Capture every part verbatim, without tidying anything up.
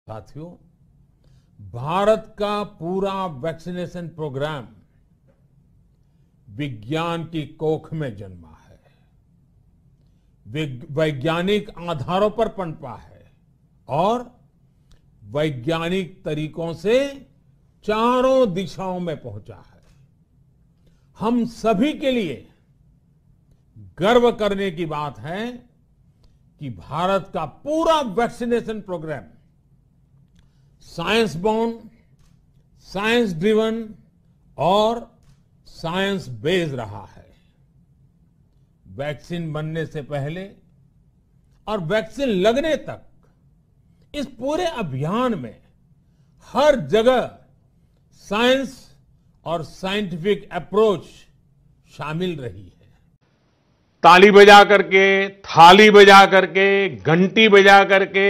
साथियों, भारत का पूरा वैक्सीनेशन प्रोग्राम विज्ञान की कोख में जन्मा है, वैज्ञानिक आधारों पर पनपा है और वैज्ञानिक तरीकों से चारों दिशाओं में पहुंचा है। हम सभी के लिए गर्व करने की बात है कि भारत का पूरा vaccination program science born, science driven और साइंस बेस्ड रहा है। वैक्सीन बनने से पहले और वैक्सीन लगने तक इस पूरे अभियान में हर जगह साइंस और साइंटिफिक अप्रोच शामिल रही है। ताली बजा करके, थाली बजा करके, घंटी बजा करके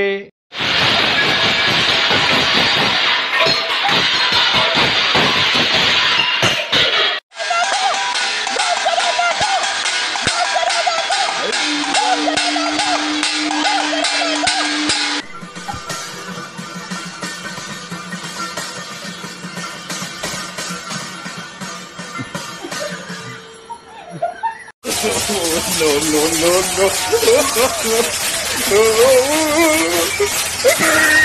no, no, no, no.